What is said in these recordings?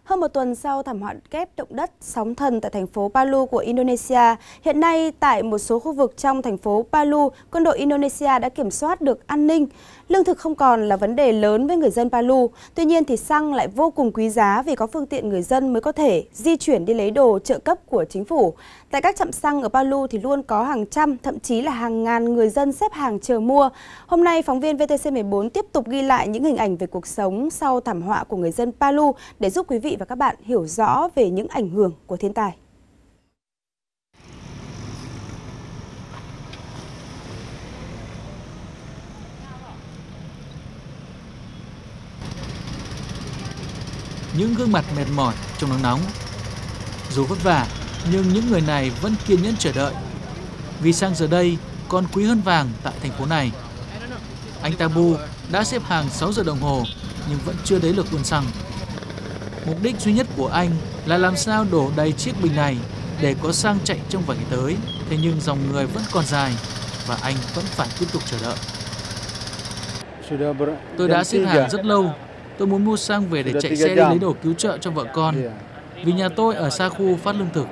Hơn một tuần sau thảm họa kép động đất sóng thần tại thành phố Palu của Indonesia, hiện nay tại một số khu vực trong thành phố Palu, quân đội Indonesia đã kiểm soát được an ninh. Lương thực không còn là vấn đề lớn với người dân Palu, tuy nhiên thì xăng lại vô cùng quý giá vì có phương tiện người dân mới có thể di chuyển đi lấy đồ trợ cấp của chính phủ. Tại các trạm xăng ở Palu thì luôn có hàng trăm, thậm chí là hàng ngàn người dân xếp hàng chờ mua. Hôm nay, phóng viên VTC14 tiếp tục ghi lại những hình ảnh về cuộc sống sau thảm họa của người dân Palu để giúp quý vị và các bạn hiểu rõ về những ảnh hưởng của thiên tai. Những gương mặt mệt mỏi trong nắng nóng. Dù vất vả, nhưng những người này vẫn kiên nhẫn chờ đợi. Vì xăng giờ đây còn quý hơn vàng tại thành phố này. Anh Tabu đã xếp hàng 6 giờ đồng hồ nhưng vẫn chưa đến lượt buôn xăng. Mục đích duy nhất của anh là làm sao đổ đầy chiếc bình này để có xăng chạy trong vài ngày tới. Thế nhưng dòng người vẫn còn dài và anh vẫn phải tiếp tục chờ đợi. Tôi đã xếp hàng rất lâu. Tôi muốn mua xăng về để chạy xe đi lấy đồ cứu trợ cho vợ con. Vì nhà tôi ở xa khu phát lương thực.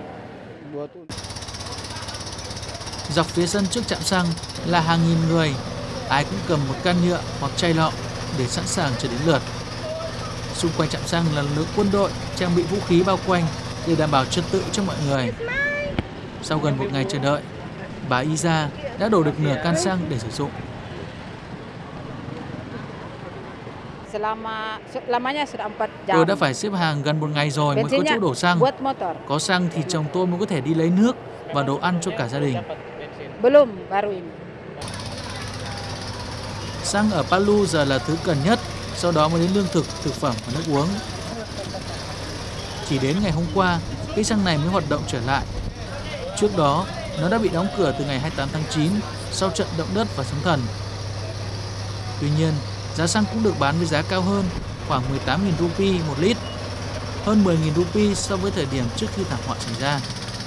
Dọc phía sân trước trạm xăng là hàng nghìn người. Ai cũng cầm một can nhựa hoặc chai lọ để sẵn sàng chờ đến lượt. Xung quanh trạm xăng là lực lượng quân đội trang bị vũ khí bao quanh để đảm bảo trật tự cho mọi người. Sau gần một ngày chờ đợi, bà Iza đã đổ được nửa can xăng để sử dụng. Tôi đã phải xếp hàng gần một ngày rồi mới có chỗ đổ xăng. Có xăng thì chồng tôi mới có thể đi lấy nước và đồ ăn cho cả gia đình. Xăng ở Palu giờ là thứ cần nhất, sau đó mới đến lương thực, thực phẩm và nước uống. Chỉ đến ngày hôm qua, cây xăng này mới hoạt động trở lại. Trước đó, nó đã bị đóng cửa từ ngày 28 tháng 9 sau trận động đất và sóng thần. Tuy nhiên, giá xăng cũng được bán với giá cao hơn, khoảng 18.000 rupee một lít, hơn 10.000 rupee so với thời điểm trước khi thảm họa xảy ra.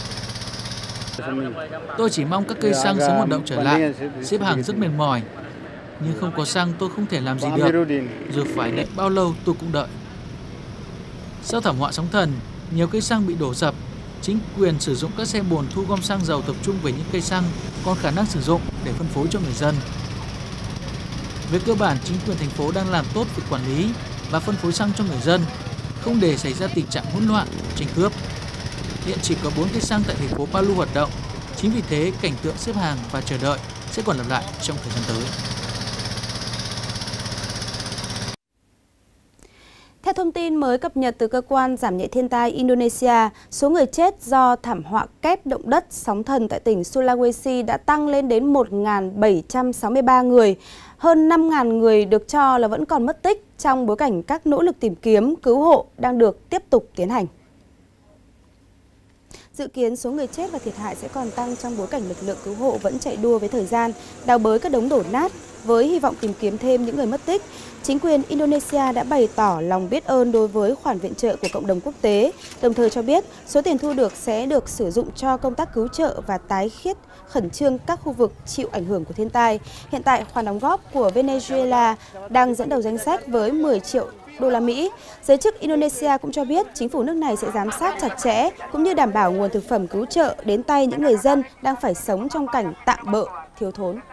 Tôi chỉ mong các cây xăng sớm hoạt động trở lại, xếp hàng rất mệt mỏi. Nhưng không có xăng tôi không thể làm gì được, dù phải đợi bao lâu tôi cũng đợi. Sau thảm họa sóng thần, nhiều cây xăng bị đổ sập. Chính quyền sử dụng các xe bồn thu gom xăng dầu tập trung về những cây xăng còn khả năng sử dụng để phân phối cho người dân. Về cơ bản, chính quyền thành phố đang làm tốt việc quản lý và phân phối xăng cho người dân, không để xảy ra tình trạng hỗn loạn, tranh cướp. Hiện chỉ có 4 cây xăng tại thành phố Palu hoạt động. Chính vì thế, cảnh tượng xếp hàng và chờ đợi sẽ còn lặp lại trong thời gian tới. Theo thông tin mới cập nhật từ cơ quan giảm nhẹ thiên tai Indonesia, số người chết do thảm họa kép động đất sóng thần tại tỉnh Sulawesi đã tăng lên đến 1.763 người. Hơn 5.000 người được cho là vẫn còn mất tích trong bối cảnh các nỗ lực tìm kiếm, cứu hộ đang được tiếp tục tiến hành. Dự kiến số người chết và thiệt hại sẽ còn tăng trong bối cảnh lực lượng cứu hộ vẫn chạy đua với thời gian, đào bới các đống đổ nát với hy vọng tìm kiếm thêm những người mất tích. Chính quyền Indonesia đã bày tỏ lòng biết ơn đối với khoản viện trợ của cộng đồng quốc tế, đồng thời cho biết số tiền thu được sẽ được sử dụng cho công tác cứu trợ và tái thiết khẩn trương các khu vực chịu ảnh hưởng của thiên tai. Hiện tại, khoản đóng góp của Venezuela đang dẫn đầu danh sách với 10 triệu đô la Mỹ. Giới chức Indonesia cũng cho biết chính phủ nước này sẽ giám sát chặt chẽ cũng như đảm bảo nguồn thực phẩm cứu trợ đến tay những người dân đang phải sống trong cảnh tạm bợ, thiếu thốn.